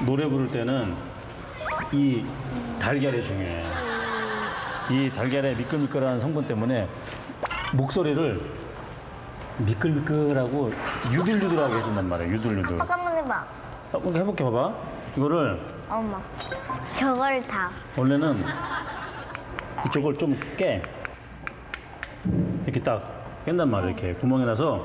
노래 부를 때는 이 달걀이 중요해. 이 달걀의 미끌미끌한 성분 때문에 목소리를 미끌미끌하고 유들유들하게 해준단 말이야. 유들유들. 아빠 한번 해봐. 한번 해볼게. 봐봐. 이거를 엄마. 저걸 다. 원래는 이쪽을 좀 깨. 이렇게 딱 깬단 말이야. 이렇게 구멍에 나서.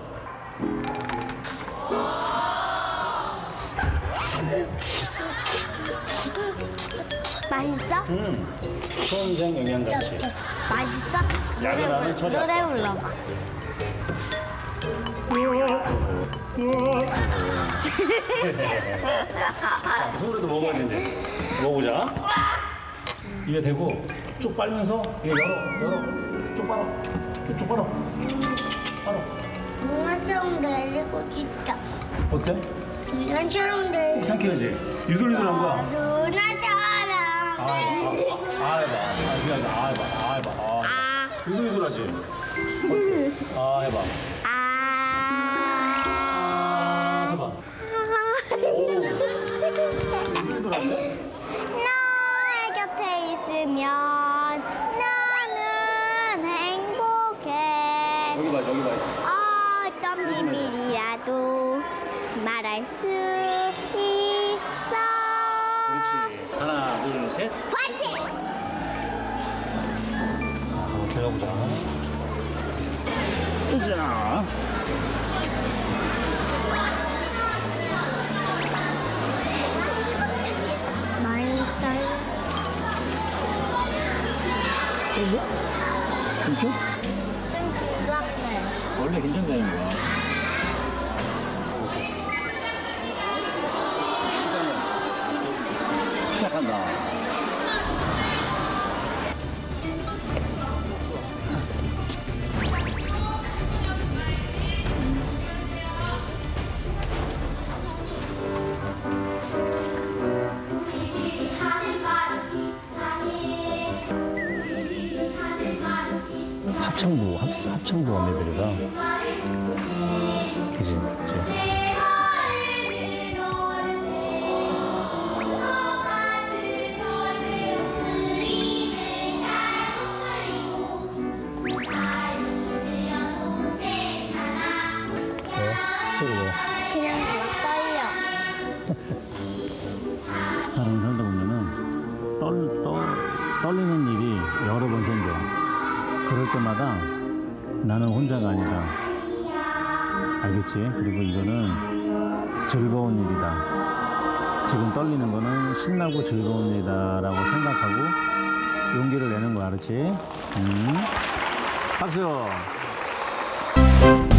맛있어? 수험생 영양같이. 맛있어? 야근하는 처자. 노래 불러봐. 소리도 먹어야 되는데. 먹어보자. 입에 대고 쭉 빨면서 이거 열어. 쭉 빨아. 쭉 빨아. 빨아. 누나처럼 내리고 싶다. 어때? 누나처럼 내리고 상쾌하지? 유들유들한 거야. 누나처럼 내리고 해봐. 유들유들하지? 해봐. 해봐. 유들유들한데? 너의 곁에 있으면 나는 행복해. 여기 봐. 어떤 비밀이라도 말할 수 있어. 그렇지. 하나, 둘, 셋. 파이팅! 한번 들어보자. 으쌰. 맛있어요. 김치? 좀 두껍네. 원래 긴장되는 거야. 시작한다. 합창부 언니들이라. 그지? 그냥 막 떨려. 사람 살다 보면은 떨리는 일이 여러 번 생겨. 그럴 때마다 나는 혼자가 아니다. 알겠지? 그리고 이거는 즐거운 일이다. 지금 떨리는 거는 신나고 즐거운 일이다라고 생각하고 용기를 내는 거야. 알았지? 박수!